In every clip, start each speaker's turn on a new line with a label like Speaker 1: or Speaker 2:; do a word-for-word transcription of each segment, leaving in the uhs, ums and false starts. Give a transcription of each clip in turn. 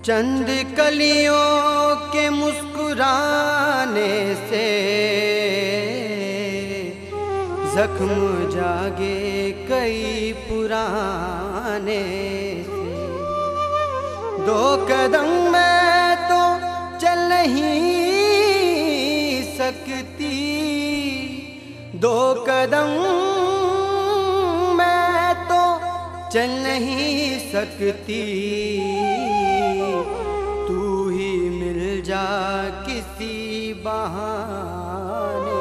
Speaker 1: चंद कलियों के मुस्कुराने से जख्म जागे कई पुराने से। दो कदम मैं तो चल नहीं सकती, दो कदम मैं तो चल नहीं सकती, तू ही मिल जा किसी बहाने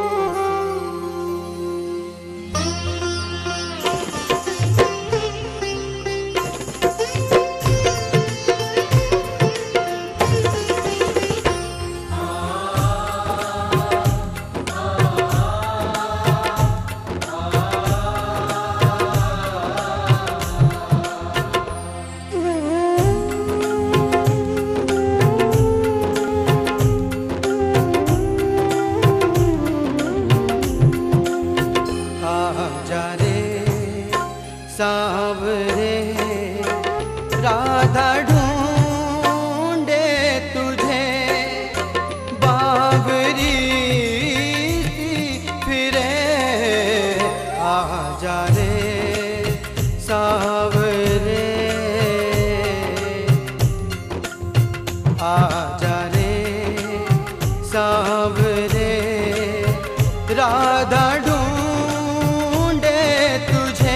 Speaker 1: सावरे राधा ढूंढे तुझे, बावरी सी फिरे आजा रे सावरे, आजा रे सावरे राधा ढूंढे तुझे,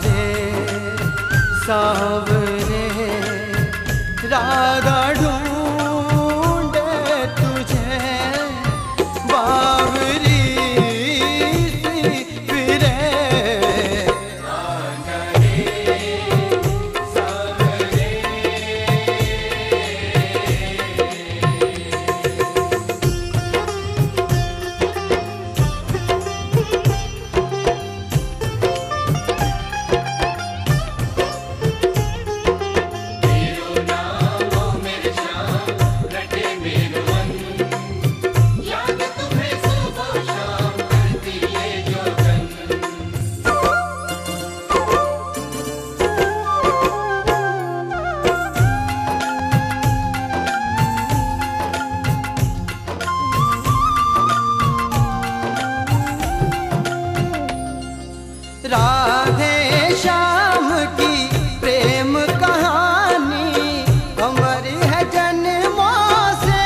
Speaker 1: सावरे सावरे राधा ढूंढे तुझे बावरी सी फिरे राधे श्याम की प्रेम कहानी हमारी है जन्मों से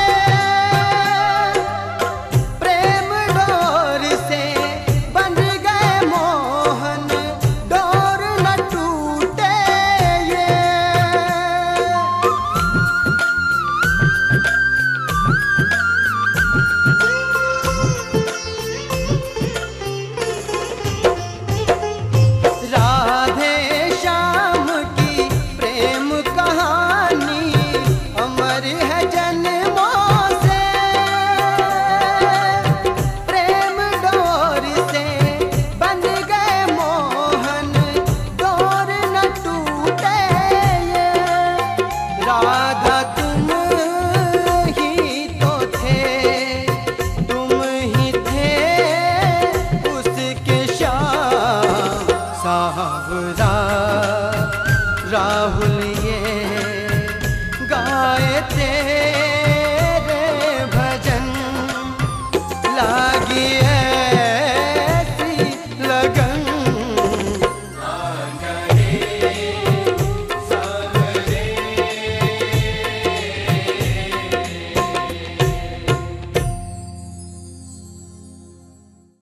Speaker 1: प्रेम डोर से बंध गए मोहन डोर न टूटे ये राधे श्याम की प्रेम कहानी अमर है जन्मों से प्रेम डोर से बंध गए मोहन डोर न टूटे ये राधा तुम ही तो थे तुम ही थे उसके श्याम सावरा राहुल